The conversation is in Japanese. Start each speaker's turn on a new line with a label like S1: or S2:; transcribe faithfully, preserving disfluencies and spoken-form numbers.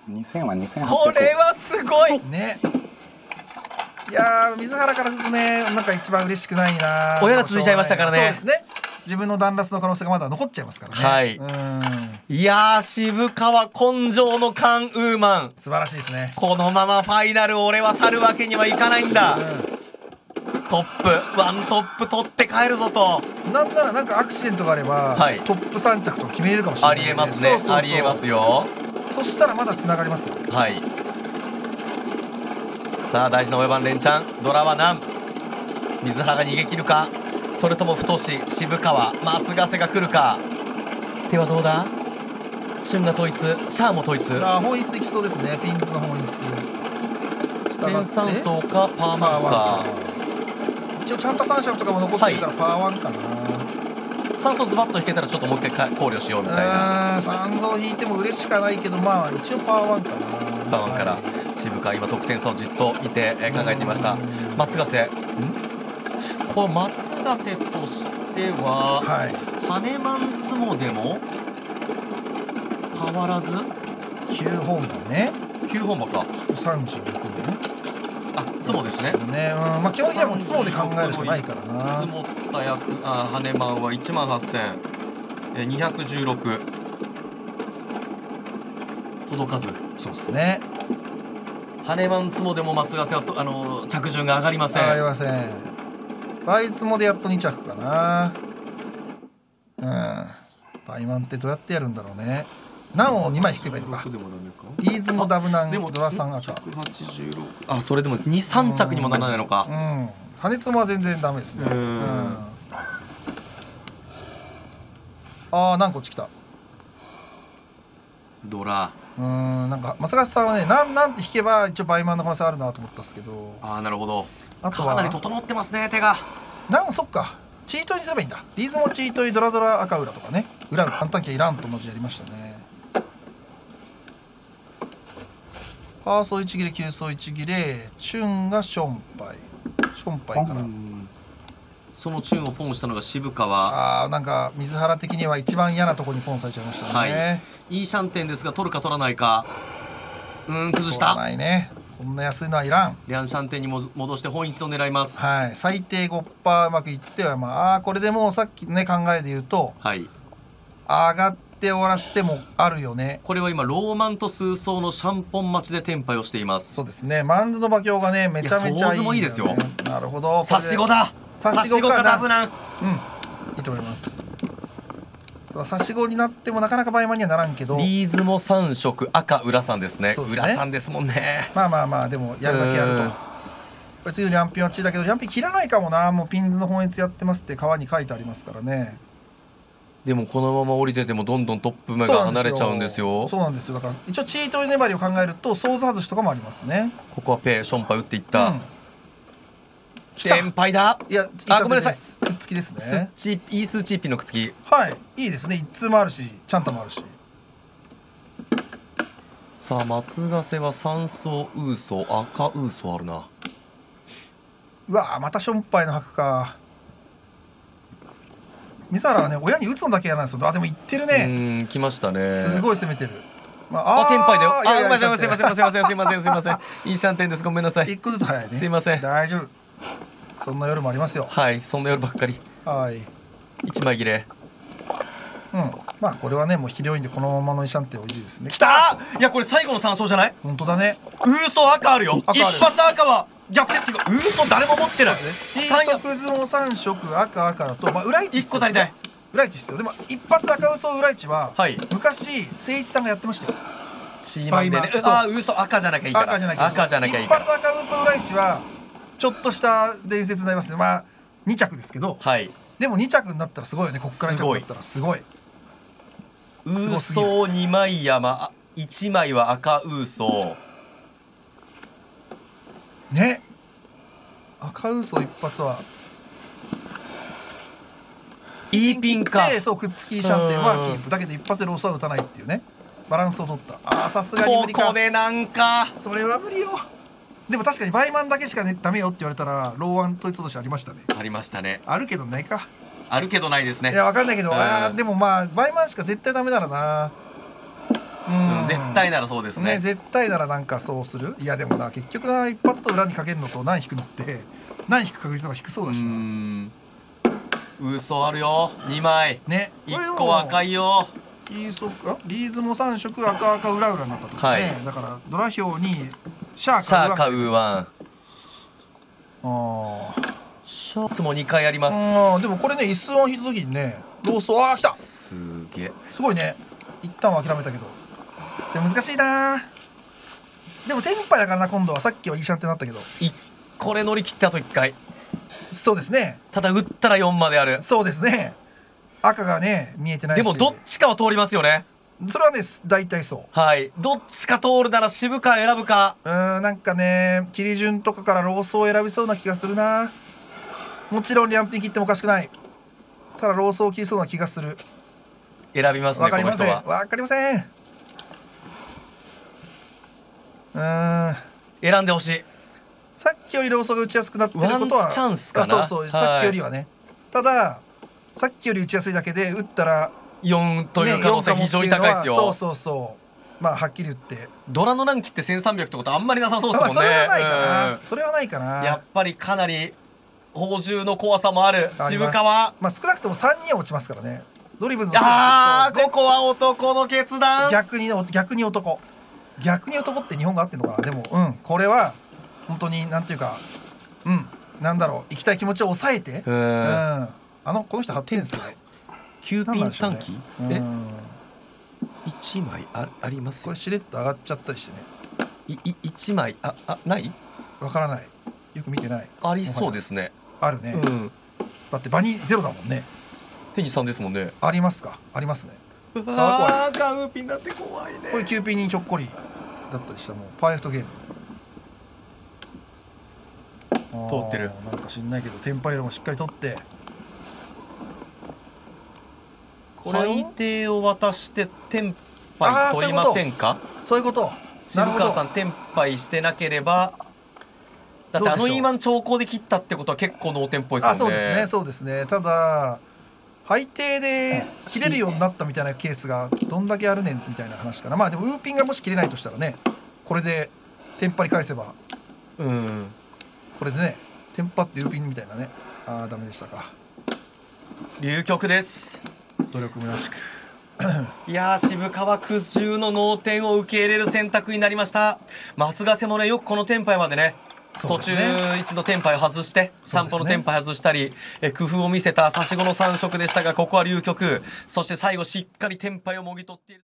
S1: にせんはにせんはっぴゃく。
S2: これはすごい
S3: ね。いやー水原からするとねなんか一番嬉しくないな。
S2: 親が続いちゃいましたからね。
S3: そうですね。自分のダンラスの可能性がまだ残っちゃいますからね。
S2: はい。
S3: うん。
S2: いやー渋川根性のカンウーマン、
S3: 素晴らしいですね。
S2: このままファイナル俺は去るわけにはいかないんだ。トップワントップ取って帰るぞと。
S3: なんならなんかアクシデントがあれば、
S2: はい、
S3: トップさん着とか決めれるかもしれない、ね、
S2: ありえますね。そうそうそう、ありえますよ。
S3: そしたらまだつながりますよ。
S2: はい。さあ大事な親番連チャン、ドラは何、水原が逃げ切るか、それとも太志渋川松ヶ瀬が来るか。手はどうだ。春が統一、シャアも統一。
S3: あ本一いきそうですね。ピンズの本一
S2: ペン三層かパーマンか。
S3: 一応ちゃんと三色とかも残ってるからパーワンかな。
S2: 三層ズバッと引けたらちょっともう一回考慮しようみたいな。
S3: 三層引いても嬉しかないけどまあ一応パーワンかな。
S2: パーワンから、はい、渋川今得点差をじっと見て、えー、考えていました。松ヶ瀬、んこの松ヶ瀬としては、はい、羽満つもでも変わらず
S3: きゅうほんばね。
S2: きゅうほんばか。
S3: さんじゅうろくねん。
S2: あ、つもですね。
S3: ね、うん、まあ基本的にはもうつもで考えるしかないからな。
S2: つもった役、あ、羽満はいちまんはっせん、え、にひゃくじゅうろく届かず。
S3: そうですね。
S2: 羽満つもでも松ヶ瀬はとあの着順が上がりません。
S3: 上がりません。倍つもでやっとに着かな。うん。倍満ってどうやってやるんだろうね。難をにまい引けばいいのか。ビーズもダブナンドラさん赤。
S2: あ、それでもに、さん着にもならないのか。
S3: うん。羽つもは全然ダメですね。うん。ああ、何個っち来た。
S2: ドラ。
S3: うん、なんか正和さんはね、なんなんて引けば一応倍満の可能性あるなと思ったんですけど。
S2: ああ、なるほど。
S3: あとは
S2: かなり整ってますね、手が。
S3: なん、そっか。チートイにすればいいんだ。リーズもチートイ、ドラドラ赤裏とかね。裏簡単機はいらんと同じやりましたね。ファーソーいち切れ、急走いち切れ、チュンがションパイ。ションパイから。
S2: そのチュンをポンしたのが渋川。
S3: ああ、なんか水原的には一番嫌なところにポンされちゃいましたね。はい。
S2: いいシャンテンですが取るか取らないか。うん、崩した。
S3: 取らないね。こんな安いのはいらん。
S2: リャンシャンテンにも戻して本一を狙います。
S3: はい。最低 ごパーセント うまくいってはまあこれでもうさっきのね考えで言うと、はい。上がって終わらせてもあるよね。
S2: これは今ローマンと数層のシャンポン待ちでテンパイをしています。
S3: そうですね。マンズの馬強がねめちゃめちゃいい、ね。
S2: いもいいですよ。
S3: なるほど。
S2: 差し子だ。差し子かダブナン。
S3: うん。いいと思います。差し子になってもなかなか倍満にはならんけど。
S2: リーズもさん色赤裏さんですね。裏さんですもんね。
S3: まあまあまあでもやるだけやると。これ次のリャンピンはちだけどリャンピン切らないかもな。もうピンズの本越やってますって川に書いてありますからね。
S2: でもこのまま降りててもどんどんトップ目が離れちゃうんですよ。
S3: そうなんですよ。だから一応チート粘りを考えるとソーズ外しとかもありますね。
S2: ここはペーションパ打っていった。先輩だ。
S3: いや、
S2: あ、ごめんなさい。
S3: くっつきですね。
S2: スッチイースーチーピンのくっつき。
S3: はい、いいですね。一通もあるし、チャンタもあるし。
S2: さあ松ヶ瀬は三層ウーソ赤ウーソあるな。
S3: うわー、またションパイの箔か。水原はね、親に打つのだけやらないですよ。あ、でも言ってるね。
S2: うん、来ましたね。
S3: すごい攻めてる。
S2: まあ、あ、テンパイだよ。あ、ごめんなさい、すいません、すいません、すいません、すいません。いいシャンテンです。ごめんなさい。
S3: 一個ずつ早いね。
S2: すいません。
S3: 大丈夫。そんな夜もありますよ。
S2: はい、そんな夜ばっかり。
S3: はい。
S2: 一枚切れ。
S3: うん、まあこれはねもう広いんでこのままのイシャンテンおいしいですね。
S2: きたー。いやこれ最後の三層じゃない？
S3: 本当だね。
S2: ウーソ赤あるよ。一発赤は逆転っていうかウーソ誰も持ってない。
S3: 三色相撲三色赤赤だとまあ裏一
S2: 一個足りない。
S3: 裏一必要。でも一発赤ウソ裏一は、はい、昔誠一さんがやってましたよ。
S2: チーマンでね。ああウーソ赤じゃなきゃいいから。赤じゃなきゃ赤じゃなきゃいいから。
S3: 一発赤ウソ裏一はちょっとした伝説になりますね。まあに着ですけど。はい。でもに着になったらすごいよね。こっからに着になったらすごい。
S2: ウーソーにまい山いちまいは赤ウーソ
S3: ーね。赤ウーソー一発はいいピンか。そうくっつきシャンテンはキープだけど一発でロースは打たないっていうねバランスを取った。ああさすがに無理か。
S2: ここでなんか
S3: それは無理よ。でも確かにバイマンだけしかねダメよって言われたらローワン統一としてありましたね。
S2: ありましたね。
S3: あるけどないか。
S2: あるけどないですね。
S3: いやわかんないけど、あでもまあバイマンしか絶対ダメならな。
S2: うん、絶対ならそうですね。
S3: ね、絶対ならなんかそうする。いやでもな、結局な、一発と裏にかけるのと何引くのって何引く確率の方が低そうだしな。うーん、
S2: 嘘あるよ。にまい
S3: ね、
S2: いっこは赤いよ。
S3: リーソあリーズもさん色赤赤裏裏になったとかね、はい、だからドラ表にシャー
S2: シャーかウーワン。あ
S3: あ、
S2: シャーツもにかいあります。
S3: あ、でもこれね、一数音引いた時にね、ローソー、あー来た、
S2: すげえ、
S3: すごいね。一旦は諦めたけど、でも難しいな。でもテンパやからな、今度は。さっきはいいシャンってなったけど、
S2: いこれ乗り切ってあといっかい。
S3: そうですね。
S2: ただ打ったらよんまである。
S3: そうですね。赤がね見えてないし、
S2: でもどっちかは通りますよね。
S3: それはね、大体そう。
S2: はい、どっちか通るなら渋か選ぶか。
S3: うーん、なんかね、切り順とかからローソーを選びそうな気がするな。もちろんリャンピン切ってもおかしくない。ただローソーを切りそうな気がする。
S2: 選びますね。
S3: わかりません。
S2: わ
S3: かりません。うーん、
S2: 選んでほしい。
S3: さっきよりローソーが打ちやすくなってることは
S2: ワンチャンスかな。
S3: そうそう、はい、さっきよりはね。たださっきより打ちやすいだけで、打ったら
S2: よんという可能性非常に高いですよ。
S3: そうそうそう。まあはっきり言って
S2: ドラのランキってせんさんびゃくってことあんまりなさそうですもんね。
S3: それはないかな。それはないかな。
S2: やっぱりかなり宝珠の怖さもある渋川。
S3: まあ少なくともさんにん落ちますからね。ドリブルの。
S2: ああ、ここは男の決断。
S3: 逆に逆に男逆に男って日本が合ってんのかな。でもうん、これは本当になんていうか、うんなんだろう、行きたい気持ちを抑えて、うん、あのこの人はってんですよ。
S2: きゅうピン短期、えいちまい あ, ありますよ。
S3: これしれっと上がっちゃったりしてね。
S2: いいいちまいああない
S3: わからない、よく見てない。
S2: ありそうですね。
S3: あるね、うん、だって場にゼロだもんね。
S2: 手にさんですもんね。
S3: ありますか。ありますね。
S2: ああ、ガウピンだって怖いね。
S3: これきゅうピンにひょっこりだったりしたらもうパーフェクトゲーム。
S2: 通ってる。
S3: なんか知んないけどテンパイロもしっかり取って、
S2: これ最低を渡してテンパイ取りませんか。
S3: そういうこと。
S2: 渋川さんテンパイしてなければ、だってあのイーマン長考で切ったってことは結構ノーテンポですよね。
S3: あ、そうですね、そうですね。ただ配定で切れるようになったみたいなケースがどんだけあるねんみたいな話かな。まあでもウーピンがもし切れないとしたらね、これでテンパり返せば、うん、これでねテンパってウーピンみたいなね。ああダメでしたか。
S2: 流局です。
S3: 努力むなしく
S2: いやー、渋川苦渋のノーテンを受け入れる選択になりました。松ヶ瀬もね、よくこのテンパイまでね、途中一度テンパイを外して散歩のテンパイ外したり、え工夫を見せた差し子のさん色でしたが、ここは流局。そして最後しっかりテンパイをもぎ取っている。